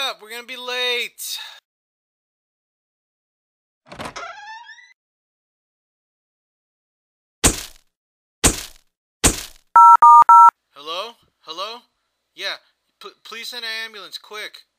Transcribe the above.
up, we're gonna be late. Hello? Hello? Yeah, please send an ambulance, quick.